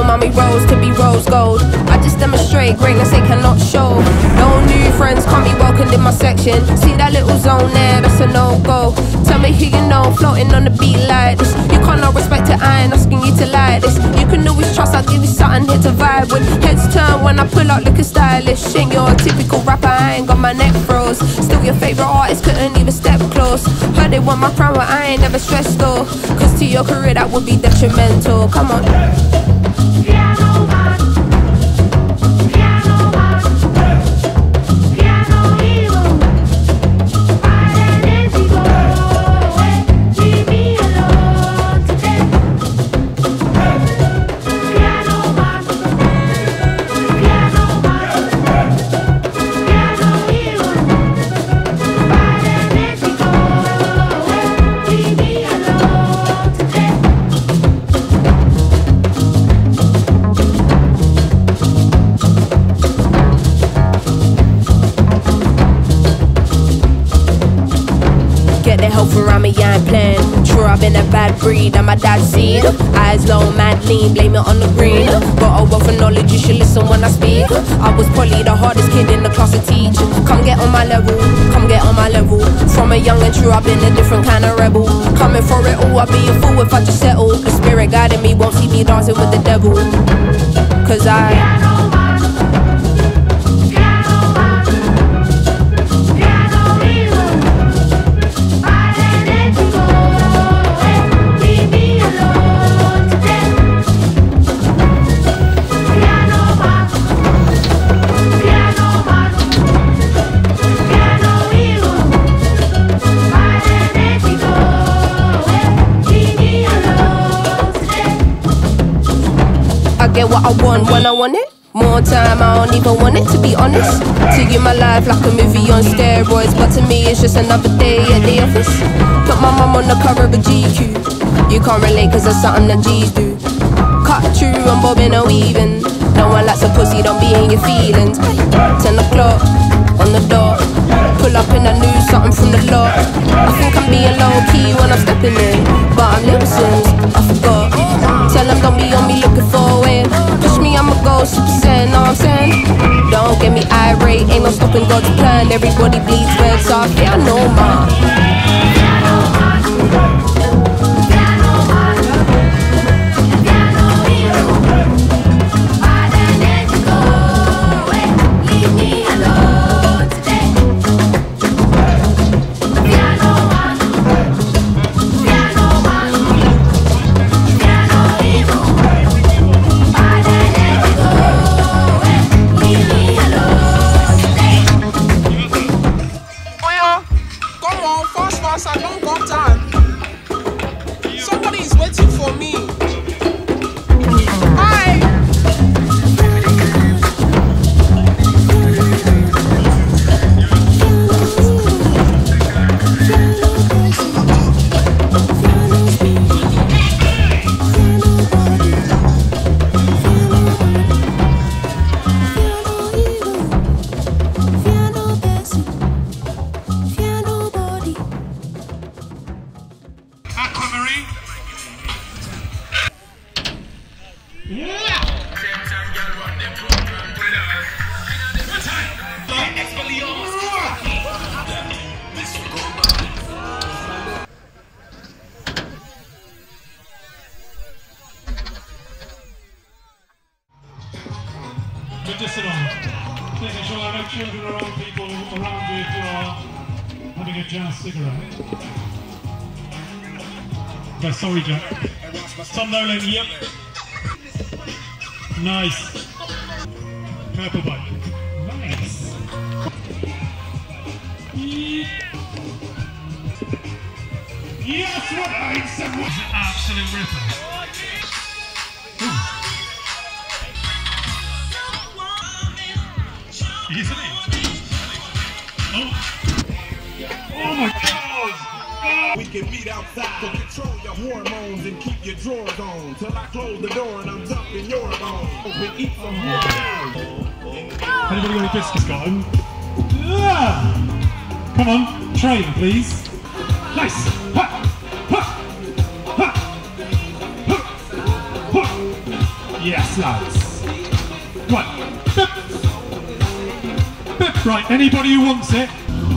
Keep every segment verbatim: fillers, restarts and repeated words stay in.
mommy rolls to be rose gold. I just demonstrate greatness they cannot show. No new friends can't be welcomed in my section. See that little zone there, that's a no-go. Tell me who you know, floating on the beat like this. You can't not respect it, I ain't asking you to like this. You can always trust, I'll give you something here to vibe with. Heads turn when I pull out looking stylish. Ain't your typical rapper, I ain't got my neck froze. Still your favourite artist, couldn't even step close. Heard they want my crown, but I ain't never stressed though. Cause to your career that would be detrimental. Come on. Piano man, piano man, piano hero. Why didn't he go away? Leave me alone today. Piano man, piano man, piano hero. Why didn't he go away? Leave me alone today. Get the help around me, I ain't playing. Sure, I've been a bad breed, I'm my dad's seed. Eyes low, mad lean, blame it on the green. Got a wealth of knowledge, you should listen when I speak. I was probably the hardest kid in the class to teach. Come get on my level, come get on my level. From a young and true, I've been a different kind of rebel. Coming for it all, I'd be a fool if I just settle. The spirit guiding me won't see me dancing with the devil. Cause I Piano man, piano man, piano hero. Why didn't you go away? Leave me alone today. Piano man, piano man, piano hero. Why didn't you go away? Leave me alone today. I get what I want when I want it. More time, I don't even want it, to be honest. To you, my life like a movie on steroids, but to me it's just another day at the office. Put my mum on the cover of a G Q. You can't relate cause that's something that G's do. Cut through, I'm bobbing or weaving. No one likes a pussy, don't be in your feelings. Ten o'clock, on the dot. Pull up in a new something from the lot. I think I'm being low key when I'm stepping in, but I'm lip Sims, I forgot. Tell them don't be on me looking for a win. Push me, I'ma go super saiyan, know what I'm saying? Don't get me irate, ain't no stopping God's plan. Everybody bleeds red, so I fear no man. Piano man, piano man, piano hero. Why didn't you go away? Leave me alone today. Piano man, piano man, piano hero. Why didn't you go away? Leave me alone today. Oh yeah, come on, fast, fast, I don't got time. Somebody is waiting for me. Hi. Aquamarine. But just sit on. Making sure there are no children or old people around you who are having a jazz cigarette. No, sorry, Jack. Tom Nolan, yep. Nice. Purple bike. Nice. Yes, what I said was an absolute ripper. Isn't it? Oh. Oh my God! We can meet outside to control your hormones and keep your drawers on till I close the door and I'm dumping your bone. Open, eat some more. Anybody got any biscuits got them? Yeah. Come on, train please. Nice. Ha. Ha. Ha. Ha. Ha. Yes, lads. Right. Bip. Bip. Right, anybody who wants it.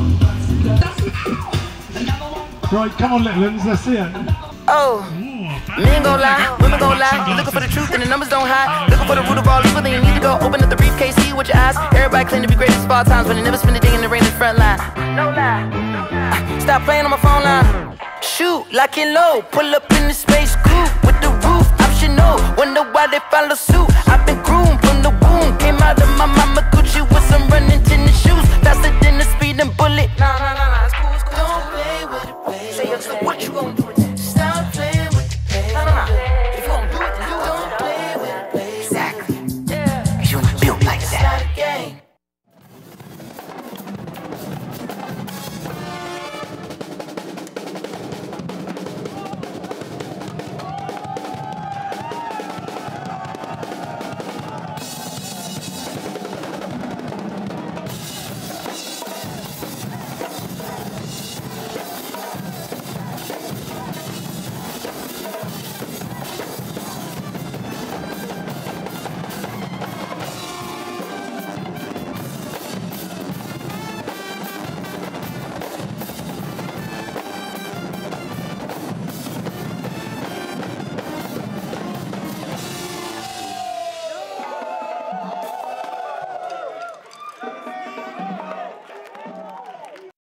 Right, come on, little ones, let's see it. Oh, men gon' lie, women gon' lie. You looking for the truth and the numbers don't hide. Looking for the root of all evil, then you need to go open up the briefcase, see with your eyes. Everybody claim to be great at small times, but they never spend a day in the rain in the front line. No lie. Stop playing on my phone line. Shoot, lock and load, pull up in the space coupe with the roof optional. Wonder why they follow suit.